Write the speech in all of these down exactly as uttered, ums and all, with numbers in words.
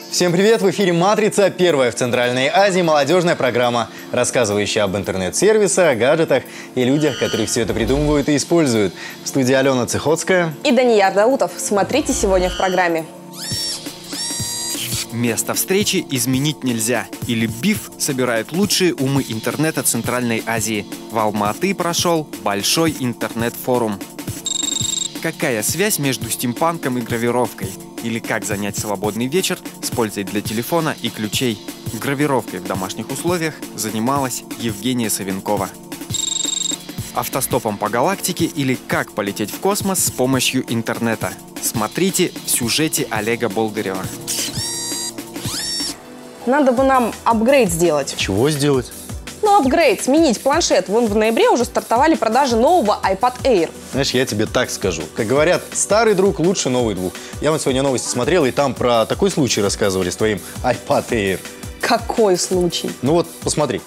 Всем привет! В эфире «Матрица», первая в Центральной Азии молодежная программа, рассказывающая об интернет-сервисах, гаджетах и людях, которые все это придумывают и используют. В студии Алена Цихоцкая и Данияр Даутов. Смотрите сегодня в программе. Место встречи изменить нельзя. Или БИФ собирает лучшие умы интернета Центральной Азии. В Алма-Аты прошел большой интернет-форум. Какая связь между стимпанком и гравировкой? Или как занять свободный вечер с пользой для телефона и ключей? Гравировкой в домашних условиях занималась Евгения Савенкова. Автостопом по галактике или как полететь в космос с помощью интернета? Смотрите в сюжете Олега Болдырева. Надо бы нам апгрейд сделать. Чего сделать? Ну, апгрейд, сменить планшет. Вон в ноябре уже стартовали продажи нового iPad Air. Знаешь, я тебе так скажу. Как говорят, старый друг лучше новый друг. Я вот сегодня новости смотрел, и там про такой случай рассказывали с твоим iPad Air. Какой случай? Ну вот, посмотри.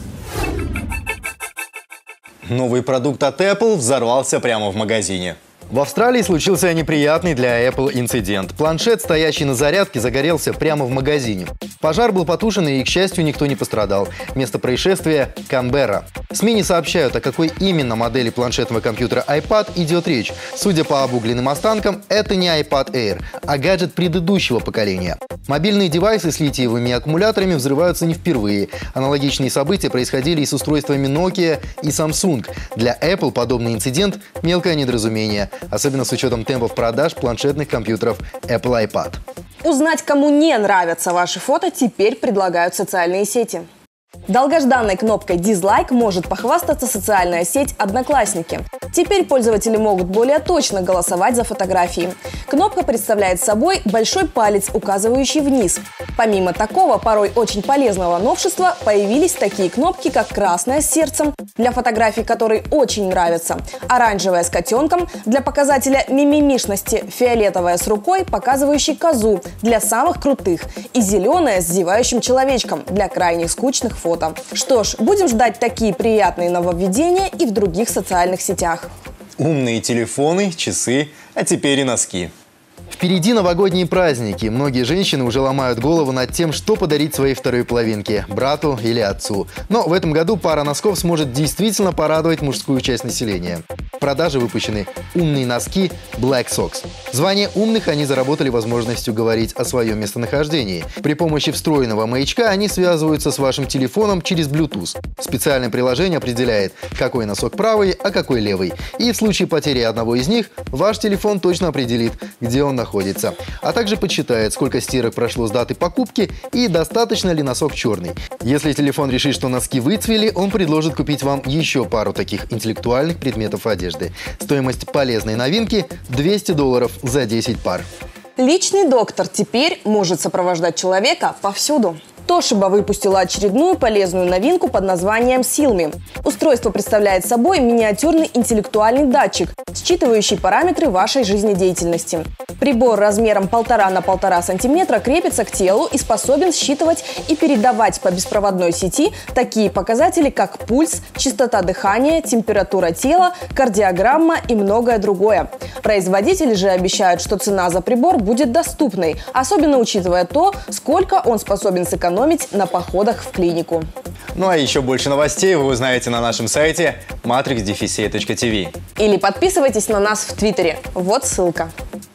Новый продукт от Apple взорвался прямо в магазине. В Австралии случился неприятный для Apple инцидент. Планшет, стоящий на зарядке, загорелся прямо в магазине. Пожар был потушен, и, к счастью, никто не пострадал. Место происшествия – Канберра. СМИ не сообщают, о какой именно модели планшетного компьютера iPad идет речь. Судя по обугленным останкам, это не iPad Air, а гаджет предыдущего поколения. Мобильные девайсы с литиевыми аккумуляторами взрываются не впервые. Аналогичные события происходили и с устройствами Nokia и Samsung. Для Apple подобный инцидент – мелкое недоразумение, особенно с учетом темпов продаж планшетных компьютеров Apple iPad. Узнать, кому не нравятся ваши фото, теперь предлагают социальные сети. Долгожданной кнопкой «Дизлайк» может похвастаться социальная сеть «Одноклассники». Теперь пользователи могут более точно голосовать за фотографии. Кнопка представляет собой большой палец, указывающий вниз. Помимо такого, порой очень полезного новшества, появились такие кнопки, как красная с сердцем, для фотографий, которые очень нравятся, оранжевая с котенком, для показателя мимимишности, фиолетовая с рукой, показывающей козу, для самых крутых, и зеленая с зевающим человечком, для крайне скучных фото. Что ж, будем ждать такие приятные нововведения и в других социальных сетях. Умные телефоны, часы, а теперь и носки. Впереди новогодние праздники. Многие женщины уже ломают голову над тем, что подарить своей второй половинке – брату или отцу. Но в этом году пара носков сможет действительно порадовать мужскую часть населения. В продаже выпущены умные носки Black Socks. В звании умных они заработали возможностью говорить о своем местонахождении. При помощи встроенного маячка они связываются с вашим телефоном через Bluetooth. Специальное приложение определяет, какой носок правый, а какой левый. И в случае потери одного из них, ваш телефон точно определит, где он находится, а также подсчитает, сколько стирок прошло с даты покупки и достаточно ли носок черный. Если телефон решит, что носки выцвели, он предложит купить вам еще пару таких интеллектуальных предметов одежды. Стоимость полезной новинки – двести долларов за десять пар. Личный доктор теперь может сопровождать человека повсюду. Toshiba выпустила очередную полезную новинку под названием Silmi. Устройство представляет собой миниатюрный интеллектуальный датчик, считывающий параметры вашей жизнедеятельности. Прибор размером полтора на полтора сантиметра крепится к телу и способен считывать и передавать по беспроводной сети такие показатели, как пульс, частота дыхания, температура тела, кардиограмма и многое другое. Производители же обещают, что цена за прибор будет доступной, особенно учитывая то, сколько он способен сэкономить на походах в клинику. Ну а еще больше новостей вы узнаете на нашем сайте матрикс точка ти ви. Или подписывайтесь на нас в Твиттере. Вот ссылка.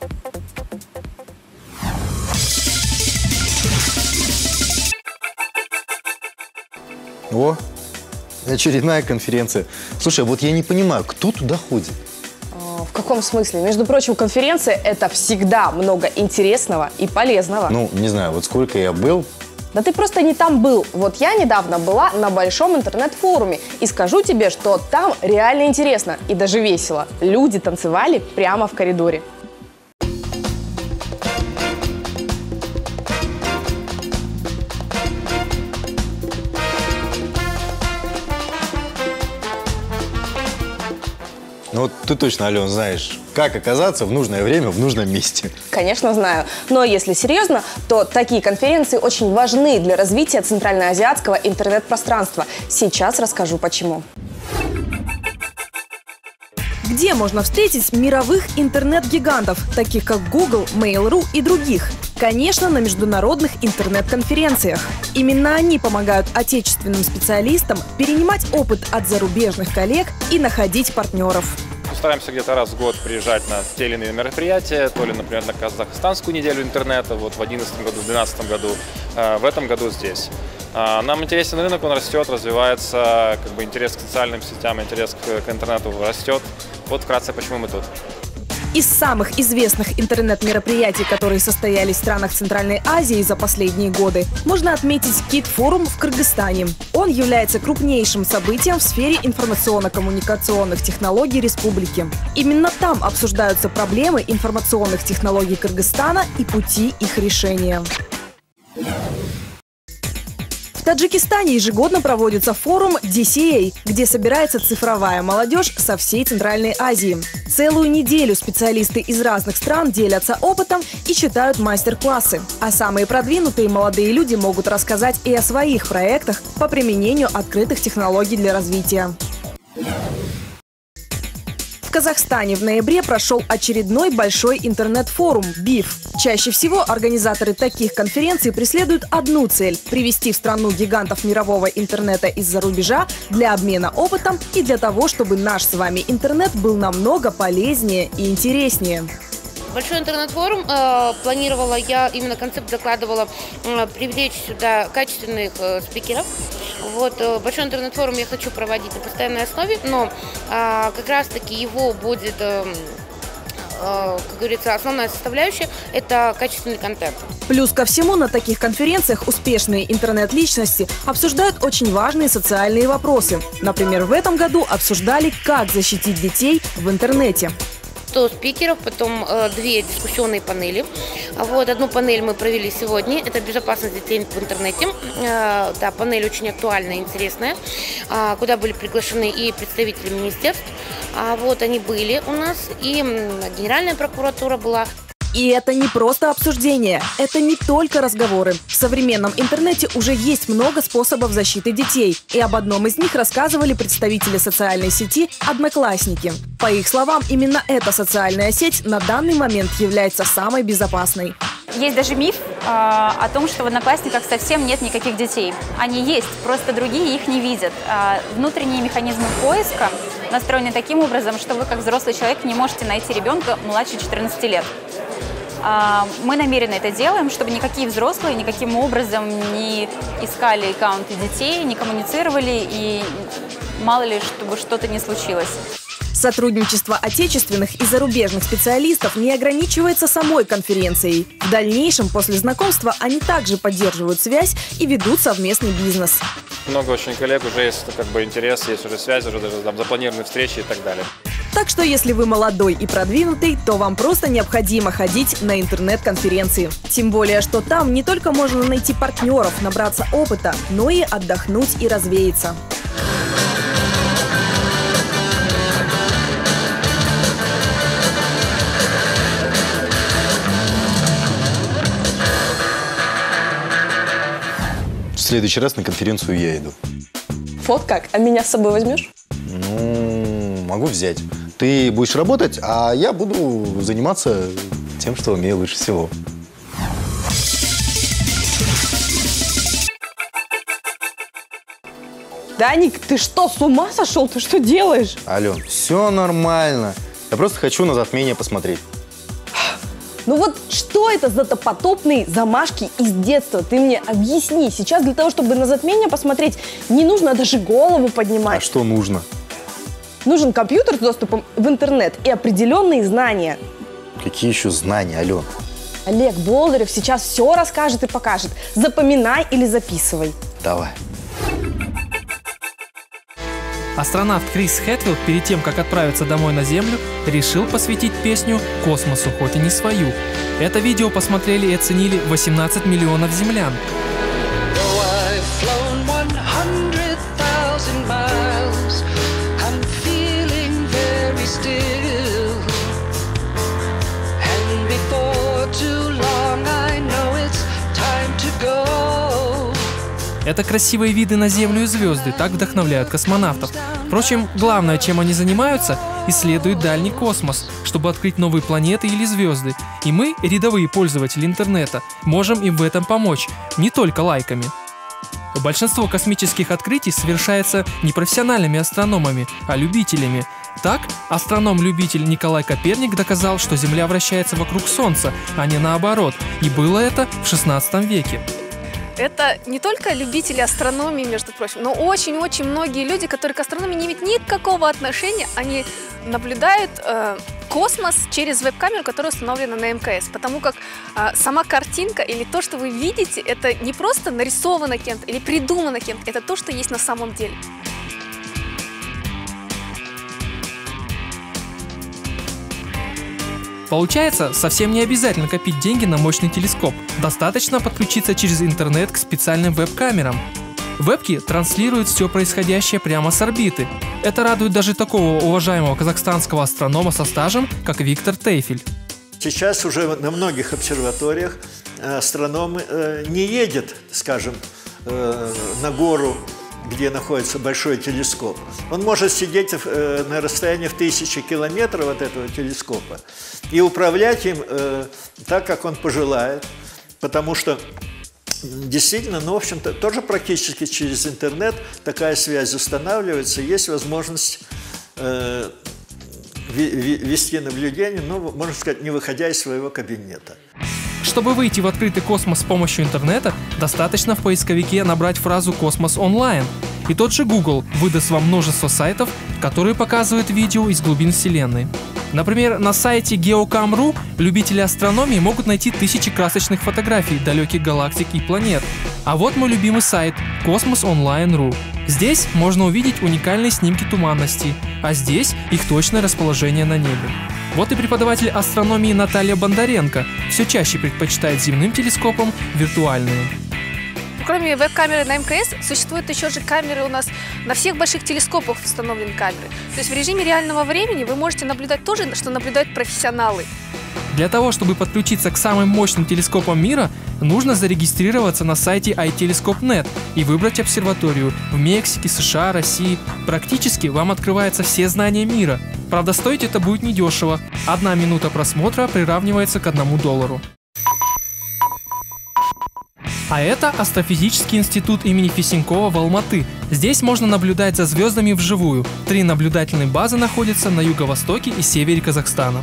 О, очередная конференция. Слушай, вот я не понимаю, кто туда ходит? В каком смысле? Между прочим, конференция – это всегда много интересного и полезного. Ну, не знаю, вот сколько я был. Да ты просто не там был. Вот я недавно была на большом интернет-форуме. И скажу тебе, что там реально интересно и даже весело. Люди танцевали прямо в коридоре. Ну вот ты точно, Ален, знаешь, как оказаться в нужное время в нужном месте. Конечно, знаю. Но если серьезно, то такие конференции очень важны для развития центральноазиатского интернет-пространства. Сейчас расскажу почему. Где можно встретить мировых интернет-гигантов, таких как Google, Mail точка ру и других? Конечно, на международных интернет-конференциях. Именно они помогают отечественным специалистам перенимать опыт от зарубежных коллег и находить партнеров. Стараемся где-то раз в год приезжать на те или иные мероприятия, то ли, например, на Казахстанскую неделю интернета, вот в две тысячи одиннадцатом году, в две тысячи двенадцатом году, в этом году здесь. Нам интересен рынок, он растет, развивается, как бы интерес к социальным сетям, интерес к, к интернету растет. Вот вкратце, почему мы тут. Из самых известных интернет-мероприятий, которые состоялись в странах Центральной Азии за последние годы, можно отметить КИТ-форум в Кыргызстане. Он является крупнейшим событием в сфере информационно-коммуникационных технологий республики. Именно там обсуждаются проблемы информационных технологий Кыргызстана и пути их решения. В Таджикистане ежегодно проводится форум ди си эй, где собирается цифровая молодежь со всей Центральной Азии. Целую неделю специалисты из разных стран делятся опытом и читают мастер-классы. А самые продвинутые молодые люди могут рассказать и о своих проектах по применению открытых технологий для развития. В Казахстане в ноябре прошел очередной большой интернет-форум «Биф». Чаще всего организаторы таких конференций преследуют одну цель – привести в страну гигантов мирового интернета из-за рубежа для обмена опытом и для того, чтобы наш с вами интернет был намного полезнее и интереснее. Большой интернет-форум э, планировала я, именно концепт закладывала, э, привлечь сюда качественных э, спикеров. Вот, э, большой интернет-форум я хочу проводить на постоянной основе, но э, как раз-таки его будет, э, э, как говорится, основная составляющая – это качественный контент. Плюс ко всему, на таких конференциях успешные интернет-личности обсуждают очень важные социальные вопросы. Например, в этом году обсуждали, как защитить детей в интернете. сто спикеров, потом э, две дискуссионные панели. Вот, одну панель мы провели сегодня, это безопасность детей в интернете. Э, да, панель очень актуальная, интересная, э, куда были приглашены и представители министерств. А вот они были у нас, и э, Генеральная прокуратура была. И это не просто обсуждение, это не только разговоры. В современном интернете уже есть много способов защиты детей. И об одном из них рассказывали представители социальной сети «Одноклассники». По их словам, именно эта социальная сеть на данный момент является самой безопасной. Есть даже миф э, о том, что в Одноклассниках совсем нет никаких детей. Они есть, просто другие их не видят. Э, внутренние механизмы поиска настроены таким образом, что вы как взрослый человек не можете найти ребенка младше четырнадцати лет. Мы намеренно это делаем, чтобы никакие взрослые никаким образом не искали аккаунты детей, не коммуницировали и мало ли, чтобы что-то не случилось. Сотрудничество отечественных и зарубежных специалистов не ограничивается самой конференцией. В дальнейшем, после знакомства, они также поддерживают связь и ведут совместный бизнес. Много очень коллег, уже есть как бы интерес, есть уже связь, уже даже там запланированы встречи и так далее. Так что, если вы молодой и продвинутый, то вам просто необходимо ходить на интернет-конференции. Тем более, что там не только можно найти партнеров, набраться опыта, но и отдохнуть и развеяться. В следующий раз на конференцию я иду. Вот как? А меня с собой возьмешь? Ну, могу взять. Ты будешь работать, а я буду заниматься тем, что умею лучше всего. Даник, ты что, с ума сошел? Ты что делаешь? Ален, все нормально. Я просто хочу на затмение посмотреть. Ну вот что это за допотопные замашки из детства? Ты мне объясни. Сейчас для того, чтобы на затмение посмотреть, не нужно даже голову поднимать. А что нужно? Нужен компьютер с доступом в интернет и определенные знания. Какие еще знания, Ален? Олег Болдырев сейчас все расскажет и покажет. Запоминай или записывай. Давай. Астронавт Крис Хэтфилд перед тем, как отправиться домой на Землю, решил посвятить песню космосу, хоть и не свою. Это видео посмотрели и оценили восемнадцать миллионов землян. Это красивые виды на Землю и звезды, так вдохновляют космонавтов. Впрочем, главное, чем они занимаются, исследуют дальний космос, чтобы открыть новые планеты или звезды. И мы, рядовые пользователи интернета, можем им в этом помочь, не только лайками. Большинство космических открытий совершается не профессиональными астрономами, а любителями. Так, астроном-любитель Николай Коперник доказал, что Земля вращается вокруг Солнца, а не наоборот, и было это в шестнадцатом веке. Это не только любители астрономии, между прочим, но очень-очень многие люди, которые к астрономии не имеют никакого отношения, они наблюдают э, космос через веб-камеру, которая установлена на эм ка эс. Потому как э, сама картинка или то, что вы видите, это не просто нарисовано кем-то или придумано кем-то, это то, что есть на самом деле. Получается, совсем не обязательно копить деньги на мощный телескоп. Достаточно подключиться через интернет к специальным веб-камерам. Вебки транслируют все происходящее прямо с орбиты. Это радует даже такого уважаемого казахстанского астронома со стажем, как Виктор Тейфель. Сейчас уже на многих обсерваториях астроном не едет, скажем, на гору, где находится большой телескоп. Он может сидеть на расстоянии в тысячи километров от этого телескопа и управлять им э, так, как он пожелает, потому что действительно, ну, в общем-то, тоже практически через интернет такая связь устанавливается, есть возможность э, вести наблюдение, ну, можно сказать, не выходя из своего кабинета. Чтобы выйти в открытый космос с помощью интернета, достаточно в поисковике набрать фразу «Космос онлайн». И тот же Google выдаст вам множество сайтов, которые показывают видео из глубин Вселенной. Например, на сайте геокам точка ру любители астрономии могут найти тысячи красочных фотографий далеких галактик и планет. А вот мой любимый сайт космос онлайн точка ру. Здесь можно увидеть уникальные снимки туманностей, а здесь их точное расположение на небе. Вот и преподаватель астрономии Наталья Бондаренко все чаще предпочитает земным телескопам виртуальные. Кроме веб-камеры на эм ка эс, существуют еще же камеры у нас на всех больших телескопах установлены камеры. То есть в режиме реального времени вы можете наблюдать то же, что наблюдают профессионалы. Для того, чтобы подключиться к самым мощным телескопам мира, нужно зарегистрироваться на сайте ай телескоп точка нет и выбрать обсерваторию в Мексике, США, России. Практически вам открываются все знания мира. Правда, стоить это будет недешево. Одна минута просмотра приравнивается к одному доллару. А это Астрофизический институт имени Фесенкова в Алматы. Здесь можно наблюдать за звездами вживую. Три наблюдательные базы находятся на юго-востоке и севере Казахстана.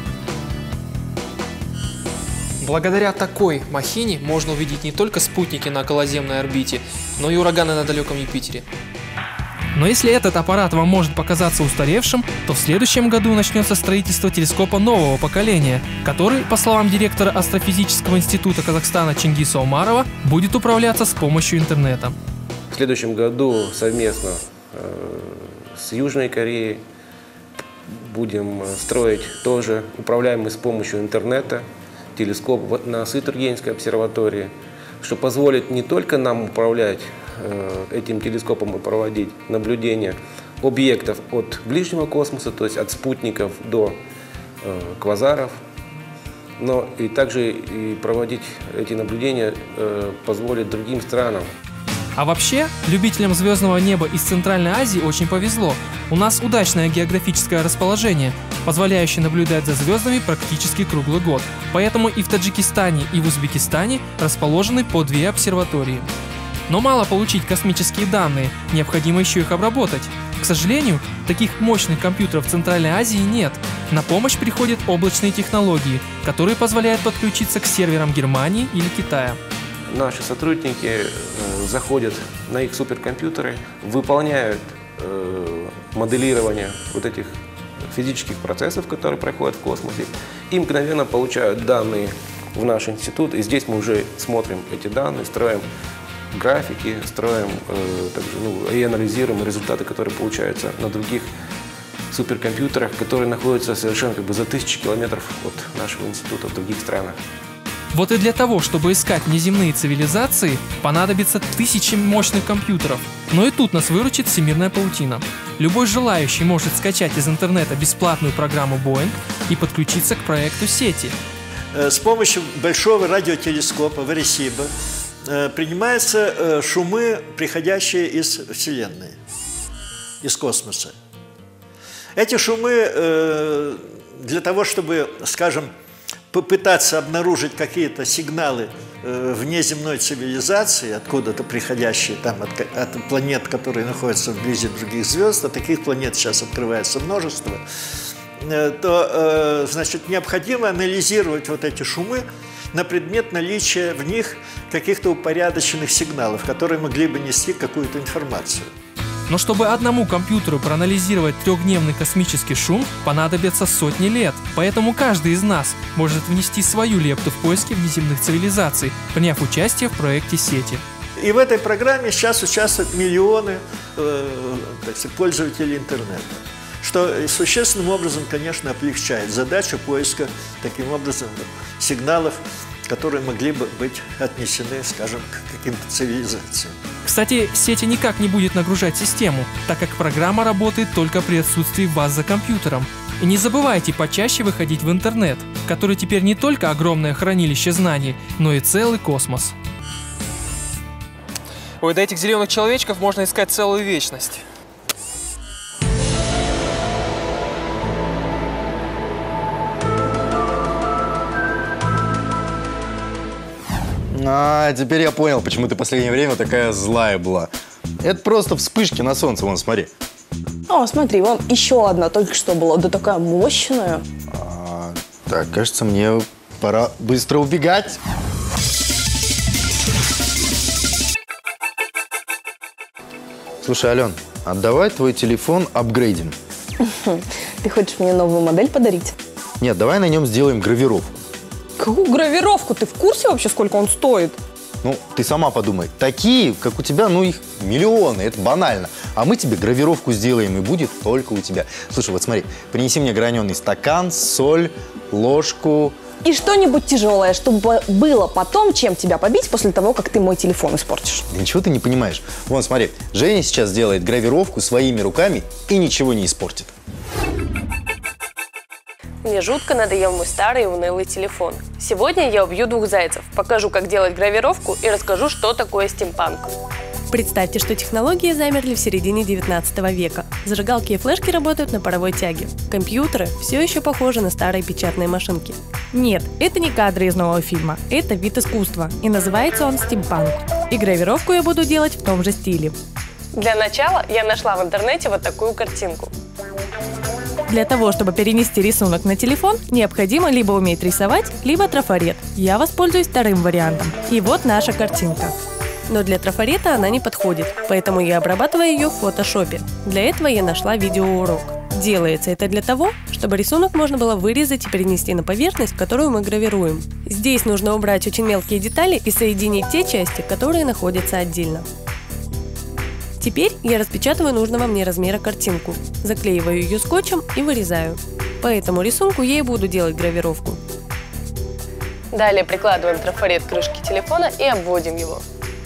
Благодаря такой махине можно увидеть не только спутники на околоземной орбите, но и ураганы на далеком Юпитере. Но если этот аппарат вам может показаться устаревшим, то в следующем году начнется строительство телескопа нового поколения, который, по словам директора Астрофизического института Казахстана Чингиса Умарова, будет управляться с помощью интернета. В следующем году совместно э, с Южной Кореей будем строить тоже управляемый с помощью интернета телескоп на Сытургенской обсерватории, что позволит не только нам управлять этим телескопом и проводить наблюдения объектов от ближнего космоса, то есть от спутников до э, квазаров, но и также и проводить эти наблюдения э, позволит другим странам. А вообще, любителям звездного неба из Центральной Азии очень повезло. У нас удачное географическое расположение, позволяющее наблюдать за звездами практически круглый год. Поэтому и в Таджикистане, и в Узбекистане расположены по две обсерватории. Но мало получить космические данные, необходимо еще их обработать. К сожалению, таких мощных компьютеров в Центральной Азии нет. На помощь приходят облачные технологии, которые позволяют подключиться к серверам Германии или Китая. Наши сотрудники э, заходят на их суперкомпьютеры, выполняют э, моделирование вот этих физических процессов, которые происходят в космосе, и мгновенно получают данные в наш институт. И здесь мы уже смотрим эти данные, строим графики, строим э, также, ну, и анализируем результаты, которые получаются на других суперкомпьютерах, которые находятся совершенно как бы за тысячи километров от нашего института в других странах. Вот и для того, чтобы искать неземные цивилизации, понадобится тысячи мощных компьютеров. Но и тут нас выручит всемирная паутина. Любой желающий может скачать из интернета бесплатную программу Boeing и подключиться к проекту сети. С помощью большого радиотелескопа в Аресибо принимаются шумы, приходящие из Вселенной, из космоса. Эти шумы для того, чтобы, скажем, попытаться обнаружить какие-то сигналы внеземной цивилизации, откуда-то приходящие там, от, от планет, которые находятся вблизи других звезд, а таких планет сейчас открывается множество, то, значит, необходимо анализировать вот эти шумы на предмет наличия в них каких-то упорядоченных сигналов, которые могли бы нести какую-то информацию. Но чтобы одному компьютеру проанализировать трехдневный космический шум, понадобятся сотни лет. Поэтому каждый из нас может внести свою лепту в поиски внеземных цивилизаций, приняв участие в проекте сети. И в этой программе сейчас участвуют миллионы э, так сказать, пользователей интернета, что существенным образом, конечно, облегчает задачу поиска, таким образом, сигналов, которые могли бы быть отнесены, скажем, к каким-то цивилизациям. Кстати, сеть никак не будет нагружать систему, так как программа работает только при отсутствии вас за компьютером. И не забывайте почаще выходить в интернет, который теперь не только огромное хранилище знаний, но и целый космос. Ой, до этих зеленых человечков можно искать целую вечность. А, теперь я понял, почему ты в последнее время такая злая была. Это просто вспышки на солнце, вон, смотри. О, смотри, вон еще одна только что была, да такая мощная. А, так, кажется, мне пора быстро убегать. Слушай, Ален, отдавай твой телефон апгрейдим. Ты хочешь мне новую модель подарить? Нет, давай на нем сделаем гравировку. Какую гравировку? Ты в курсе вообще, сколько он стоит? Ну, ты сама подумай. Такие, как у тебя, ну, их миллионы, это банально. А мы тебе гравировку сделаем, и будет только у тебя. Слушай, вот смотри, принеси мне граненый стакан, соль, ложку. И что-нибудь тяжелое, чтобы было потом, чем тебя побить после того, как ты мой телефон испортишь. Да ничего ты не понимаешь. Вон, смотри, Женя сейчас делает гравировку своими руками и ничего не испортит. Мне жутко надоел мой старый унылый телефон. Сегодня я убью двух зайцев, покажу, как делать гравировку и расскажу, что такое стимпанк. Представьте, что технологии замерли в середине девятнадцатого века. Зажигалки и флешки работают на паровой тяге. Компьютеры все еще похожи на старые печатные машинки. Нет, это не кадры из нового фильма, это вид искусства, и называется он стимпанк. И гравировку я буду делать в том же стиле. Для начала я нашла в интернете вот такую картинку. Для того, чтобы перенести рисунок на телефон, необходимо либо уметь рисовать, либо трафарет. Я воспользуюсь вторым вариантом. И вот наша картинка. Но для трафарета она не подходит, поэтому я обрабатываю ее в фотошопе. Для этого я нашла видеоурок. Делается это для того, чтобы рисунок можно было вырезать и перенести на поверхность, которую мы гравируем. Здесь нужно убрать очень мелкие детали и соединить те части, которые находятся отдельно. Теперь я распечатываю нужного мне размера картинку, заклеиваю ее скотчем и вырезаю. По этому рисунку я и буду делать гравировку. Далее прикладываем трафарет к крышке телефона и обводим его.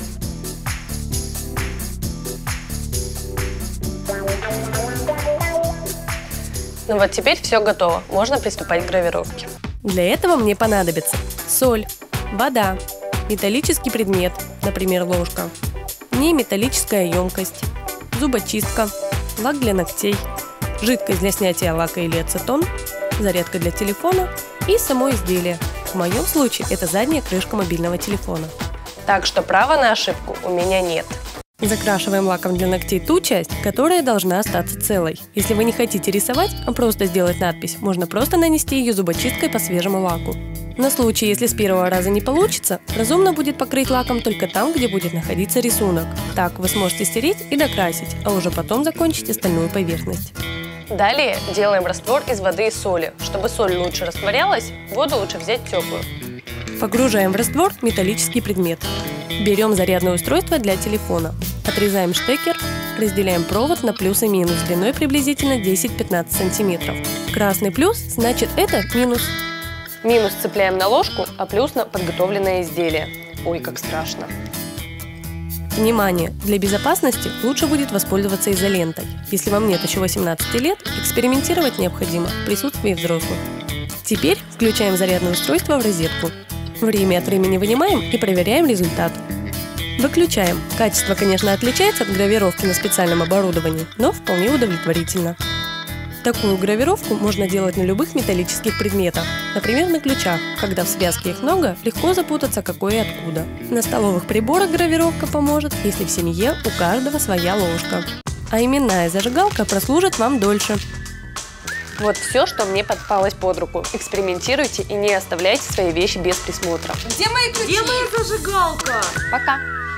Ну вот теперь все готово, можно приступать к гравировке. Для этого мне понадобится соль, вода, металлический предмет, например, ложка, неметаллическая емкость, зубочистка, лак для ногтей, жидкость для снятия лака или ацетон, зарядка для телефона и само изделие. В моем случае это задняя крышка мобильного телефона. Так что права на ошибку у меня нет. Закрашиваем лаком для ногтей ту часть, которая должна остаться целой. Если вы не хотите рисовать, а просто сделать надпись, можно просто нанести ее зубочисткой по свежему лаку. На случай, если с первого раза не получится, разумно будет покрыть лаком только там, где будет находиться рисунок. Так вы сможете стереть и докрасить, а уже потом закончить остальную поверхность. Далее делаем раствор из воды и соли. Чтобы соль лучше растворялась, воду лучше взять теплую. Погружаем в раствор металлический предмет. Берем зарядное устройство для телефона. Отрезаем штекер, разделяем провод на плюс и минус длиной приблизительно десять-пятнадцать сантиметров. Красный плюс значит это минус. Минус цепляем на ложку, а плюс на подготовленное изделие. Ой, как страшно. Внимание! Для безопасности лучше будет воспользоваться изолентой. Если вам нет еще восемнадцати лет, экспериментировать необходимо в присутствии взрослых. Теперь включаем зарядное устройство в розетку. Время от времени вынимаем и проверяем результат. Выключаем. Качество, конечно, отличается от гравировки на специальном оборудовании, но вполне удовлетворительно. Такую гравировку можно делать на любых металлических предметах, например, на ключах. Когда в связке их много, легко запутаться, какой и откуда. На столовых приборах гравировка поможет, если в семье у каждого своя ложка. А именная зажигалка прослужит вам дольше. Вот все, что мне попалось под руку. Экспериментируйте и не оставляйте свои вещи без присмотра. Где мои ключи? Где моя зажигалка? Пока.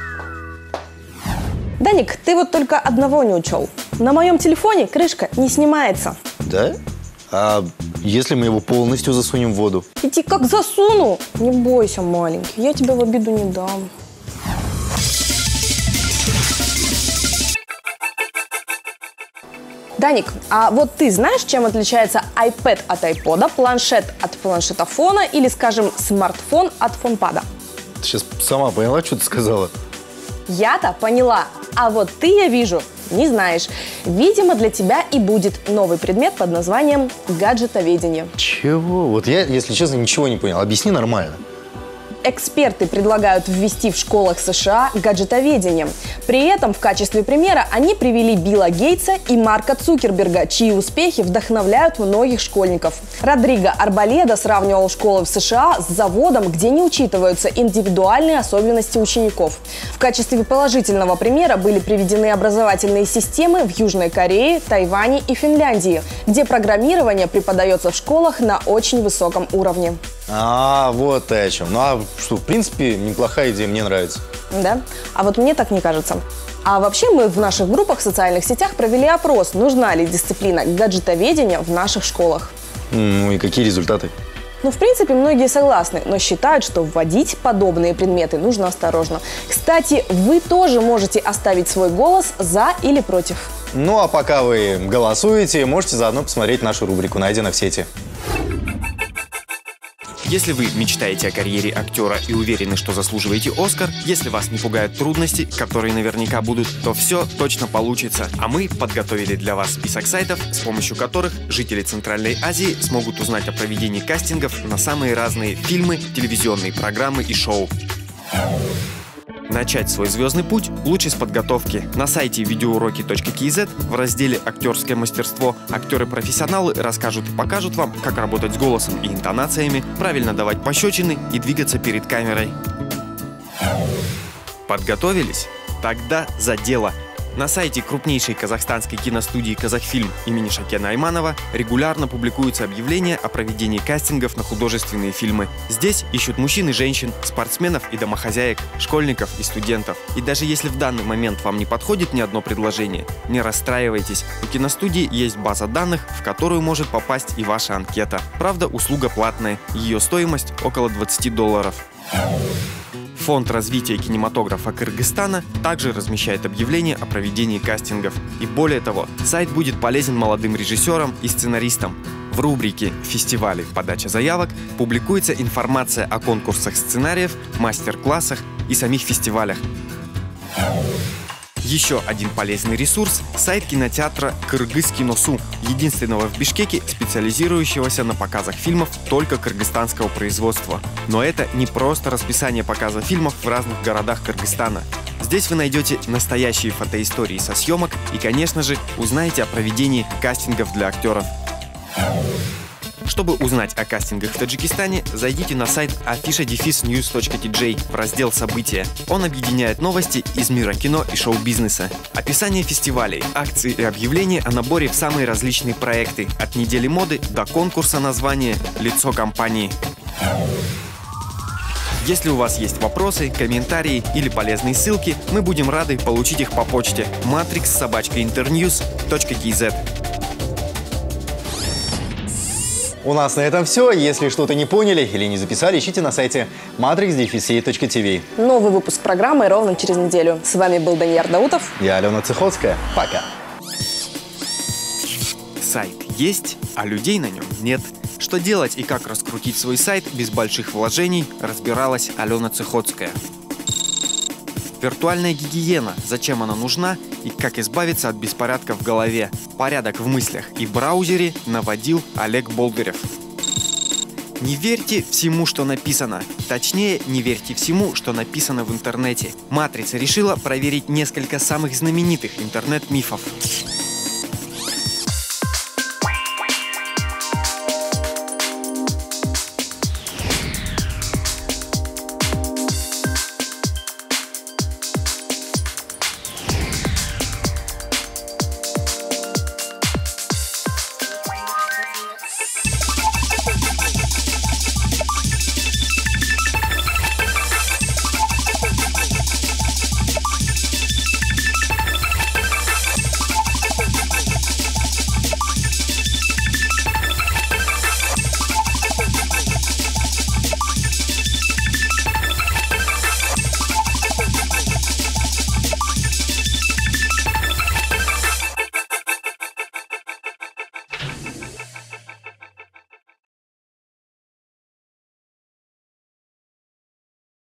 Даник, ты вот только одного не учел. На моем телефоне крышка не снимается. Да? А если мы его полностью засунем в воду? Иди как засуну. Не бойся, маленький, я тебя в обиду не дам. Даник, а вот ты знаешь, чем отличается iPad от iPod, планшет от планшетофона или, скажем, смартфон от фонпада? Ты сейчас сама поняла, что ты сказала? Я-то поняла, а вот ты, я вижу, не знаешь. Видимо, для тебя и будет новый предмет под названием гаджетоведение. Чего? Вот я, если честно, ничего не понял. Объясни нормально. Эксперты предлагают ввести в школах США гаджетоведение. При этом в качестве примера они привели Билла Гейтса и Марка Цукерберга, чьи успехи вдохновляют многих школьников. Родриго Арбаледо сравнивал школы в США с заводом, где не учитываются индивидуальные особенности учеников. В качестве положительного примера были приведены образовательные системы в Южной Корее, Тайване и Финляндии, где программирование преподается в школах на очень высоком уровне. А, вот ты о чем. Ну, а что, в принципе, неплохая идея, мне нравится. Да? А вот мне так не кажется. А вообще мы в наших группах в социальных сетях провели опрос, нужна ли дисциплина гаджетоведения в наших школах. Ну и какие результаты? Ну, в принципе, многие согласны, но считают, что вводить подобные предметы нужно осторожно. Кстати, вы тоже можете оставить свой голос за или против. Ну, а пока вы голосуете, можете заодно посмотреть нашу рубрику «Найдено в сети». Если вы мечтаете о карьере актера и уверены, что заслуживаете Оскар, если вас не пугают трудности, которые наверняка будут, то все точно получится. А мы подготовили для вас список сайтов, с помощью которых жители Центральной Азии смогут узнать о проведении кастингов на самые разные фильмы, телевизионные программы и шоу. Начать свой звездный путь лучше с подготовки. На сайте видеоуроки точка кей зет в разделе «Актерское мастерство» актеры-профессионалы расскажут и покажут вам, как работать с голосом и интонациями, правильно давать пощечины и двигаться перед камерой. Подготовились? Тогда за дело! На сайте крупнейшей казахстанской киностудии «Казахфильм» имени Шакена Айманова регулярно публикуются объявления о проведении кастингов на художественные фильмы. Здесь ищут мужчин и женщин, спортсменов и домохозяек, школьников и студентов. И даже если в данный момент вам не подходит ни одно предложение, не расстраивайтесь. У киностудии есть база данных, в которую может попасть и ваша анкета. Правда, услуга платная, ее стоимость около двадцати долларов. Фонд развития кинематографа Кыргызстана также размещает объявления о проведении кастингов. И более того, сайт будет полезен молодым режиссерам и сценаристам. В рубрике «Фестивали. Подача заявок» публикуется информация о конкурсах сценариев, мастер-классах и самих фестивалях. Еще один полезный ресурс – сайт кинотеатра «Кыргыз-Киносу», единственного в Бишкеке, специализирующегося на показах фильмов только кыргызстанского производства. Но это не просто расписание показа фильмов в разных городах Кыргызстана. Здесь вы найдете настоящие фотоистории со съемок и, конечно же, узнаете о проведении кастингов для актеров. Чтобы узнать о кастингах в Таджикистане, зайдите на сайт афиша дефис ньюс точка ти джей в раздел «События». Он объединяет новости из мира кино и шоу-бизнеса. Описание фестивалей, акций и объявления о наборе в самые различные проекты, от недели моды до конкурса названия «Лицо компании». Если у вас есть вопросы, комментарии или полезные ссылки, мы будем рады получить их по почте matrix собака интерньюс точка кей зет. У нас на этом все. Если что-то не поняли или не записали, ищите на сайте matrix дефис точка ти ви. Новый выпуск программы ровно через неделю. С вами был Данияр Даутов. Я Алена Цехоцкая. Пока. Сайт есть, а людей на нем нет. Что делать и как раскрутить свой сайт без больших вложений, разбиралась Алена Цехоцкая. Виртуальная гигиена, зачем она нужна и как избавиться от беспорядка в голове. Порядок в мыслях и браузере наводил Олег Болдырев. Не верьте всему, что написано. Точнее, не верьте всему, что написано в интернете. «Матрица» решила проверить несколько самых знаменитых интернет-мифов.